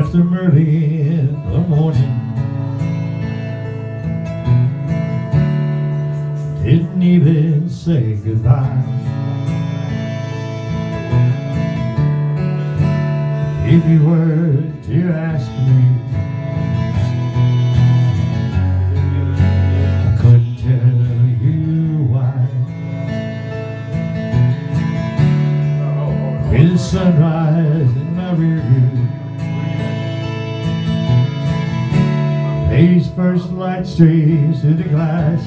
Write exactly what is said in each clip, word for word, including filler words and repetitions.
left him early in the morning. Didn't even say goodbye. If you were to ask me, I couldn't tell you why. With the sunrise in my rear view, day's first light streams through the glass.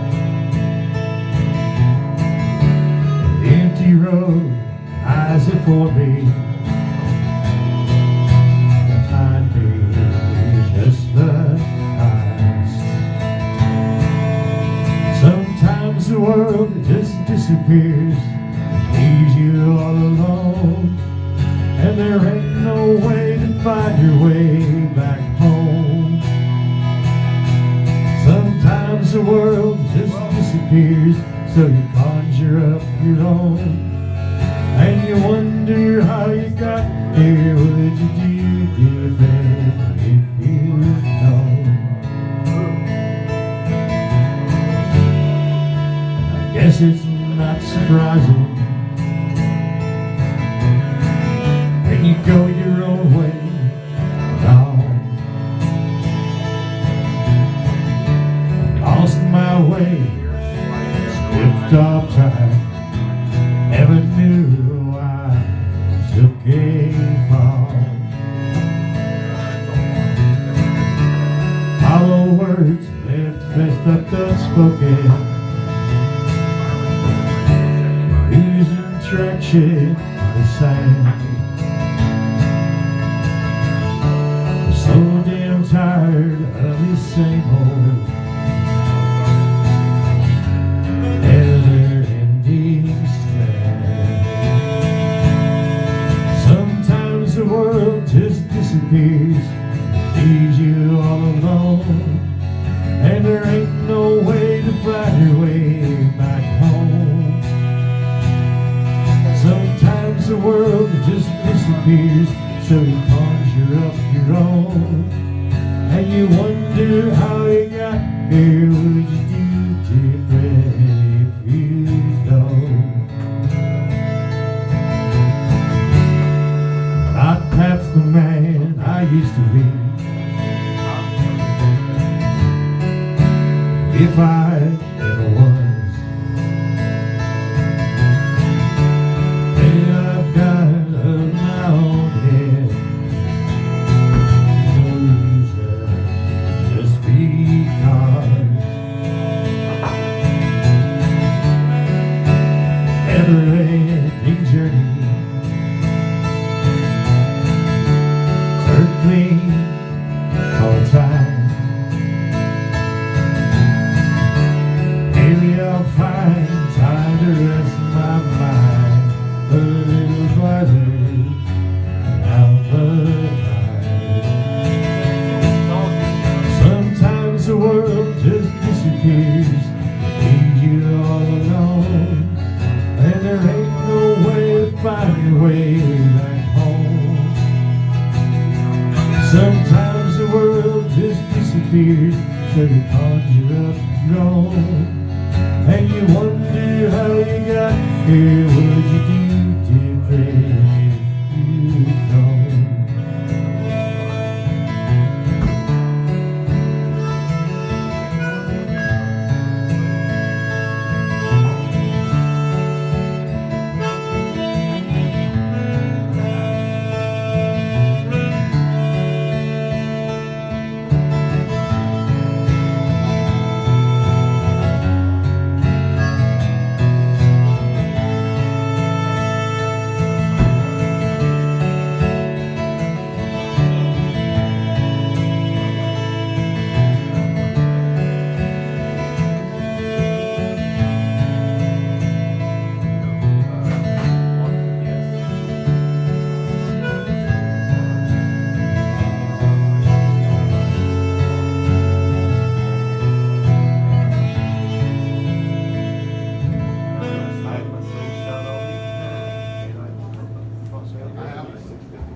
The empty road eyes it for me. Behind me just the past. Sometimes the world just disappears, leaves you all alone, and there ain't no way to find your way back home. Sometimes the world just disappears, so you conjure up your own, and you wonder how you got here. What would you do different if you know? I guess it's not surprising when you go your own way. No, lost my way, slipped off track, never knew I took a fall. Hollow words left best up unspoken, losing traction on the sand. I'm so damn tired of this same old never-ending stand. Sometimes the world just disappears, leaves you all alone, and there ain't no way to find your way back home. Sometimes the world just disappears, so you conjure up your own, and you wonder how you got here. What would you do different if you know? Not half the man I used to be. If I ever was, then I've got of my own head. No reason, just because. Never-ending journey, circling all the time. Maybe I'll find time to rest my mind a little farther down the line. Sometimes the world just disappears, leaves you all alone, and there ain't no way to find your way back home. Sometimes the world just disappears, so you conjure up your own, and you wonder how you got here. What would you do different if you know? I have